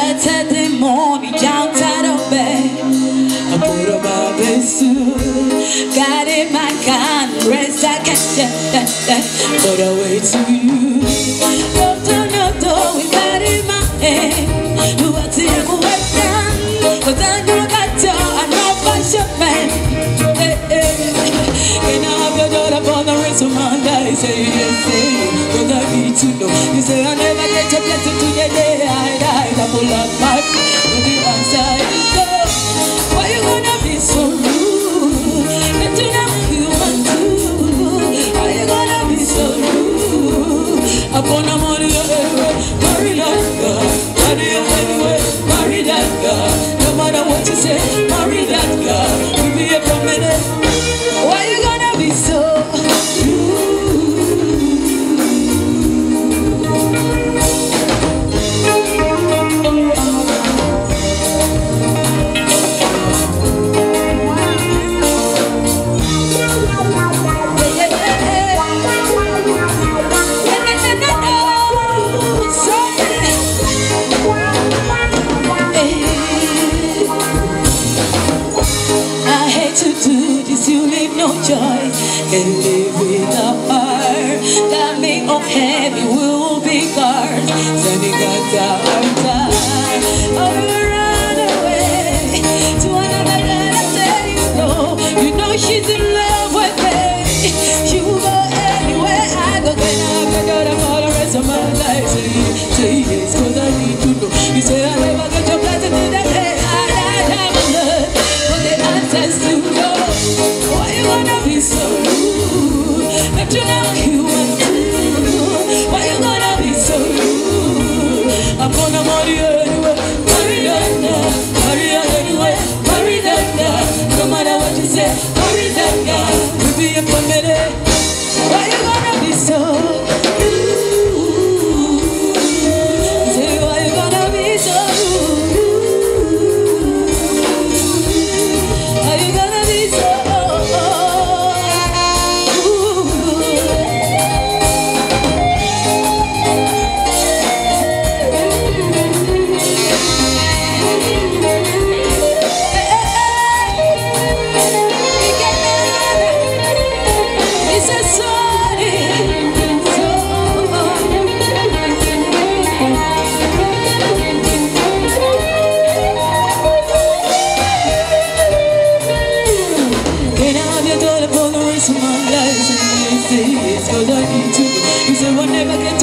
Saturday morning, outside of bed, I put on my best suit, got in my car, rest I can't but I wait to you. No, we got in my hand. Do I see you work down? Cause I know that I know fashion man. Can I have your daughter for the rest of my life? Say yes, cause I need to know. You say I never get your blessing to the day I die. I pull up my feet, but the answer is no. Why you gonna be so rude? That you're not human too. Why you gonna be so rude? Upon a money everywhere, marry that girl. Marry her anyway, marry that girl. No matter what you say, marry that girl. We'll be here for a minute. Why you gonna be so rude? You leave no choice, can live without her. That make up heavy will be cars. Sending us down. Oh, run away to another girl. I say you know she's in love with me. You go anywhere I go. Can I have your daughter for the rest of my life? Say yes, cause I need to know. You say I never get your blessing to the day I have blood. But the answer's to no. Why you gonna be so rude? That you know you want to. Why you gonna be so rude? I'm gonna marry her anyway, marry that girl. Marry her anyway, marry that girl. No matter what you say, marry that girl. We'll be here for a minute. Why you gonna be so rude? Say why you gonna be so rude? Why you gonna be so cause I need to. You say we'll never get